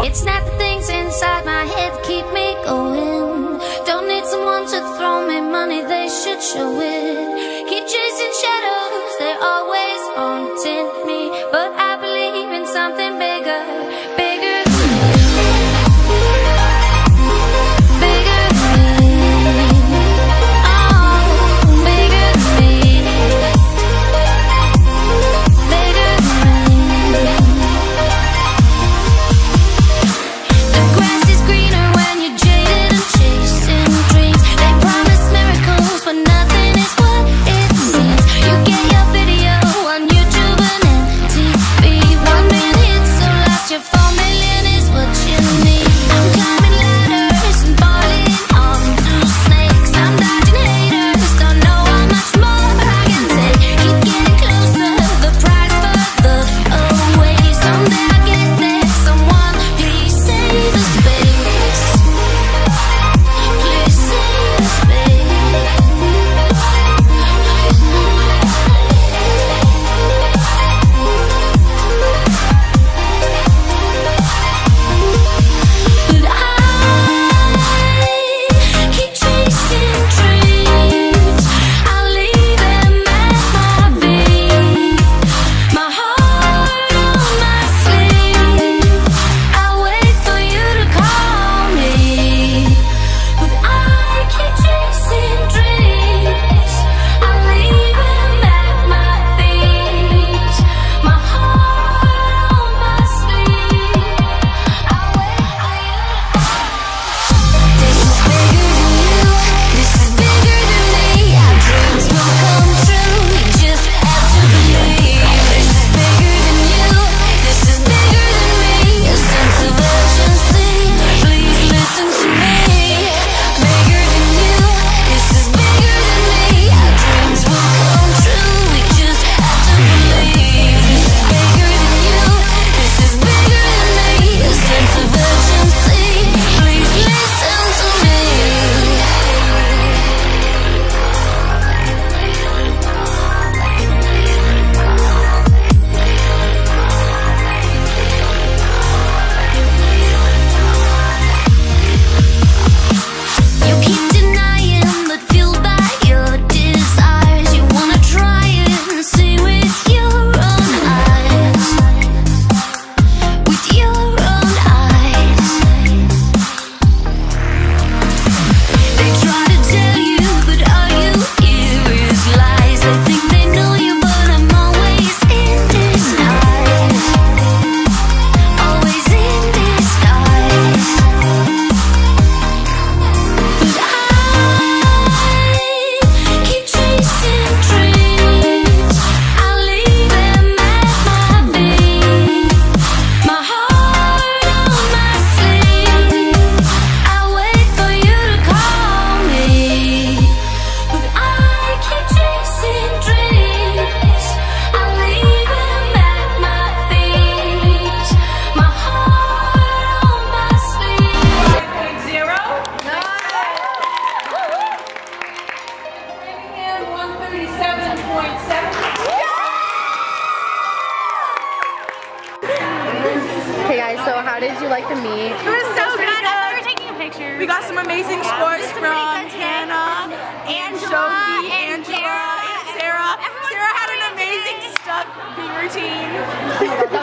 It's not the things inside my head that keep me going. Don't need someone to throw me money, they should show it. Keep chasing shadows, they're always haunting me, but I believe in something bigger, bigger than me. Bigger than me. Oh, bigger than me. Bigger than me. The grass is greener when you're jaded and chasing dreams. They promise miracles, but nothing is what it seems. You get your video on YouTube and MTV. 1 million hits, so last year 4 million is what you need. I'm climbing ladders and falling onto snakes. I'm dodging haters, don't know how much more I can take. Keep getting closer, the prize further away. Someday I'll get there, someone please save the space. Please save the space. But I keep chasing dreams. I'll leave them at my feet. My heart on my sleeve. I'll wait for you to call me. But I keep chasing dreams. I'll leave them at my feet. My heart on my sleeve. I'll wait for you to call me. This is bigger than you. This is bigger than me. Our dreams will come true. We just have to believe. This is bigger than you. This is bigger than me. A sense of urgency. Please listen to me. Bigger than you. This is bigger than me. Our dreams will come true. We just have to believe. This is bigger than you. This is bigger than me. A sense of urgency. Please listen to me. You keep denying, but fueled by your desires. You wanna try it and see with your own eyes. With your own eyes. They try to tell you, but all you hear is lies. They think they know you, but I'm always in disguise. Always in disguise. But I keep chasing dreams. I'll leave them at my feet. My heart on my sleeve. I'll wait for you to call me. But I keep chasing dreams. I'll leave them at my feet. My heart on my sleeve. 0. Birmingham 137.7. Okay guys, so how did you like the meet? It was so good. We're taking a picture. We got some amazing scores from Hannah, Sophie, Angela, and Sarah. Sarah had an amazing stuck routine.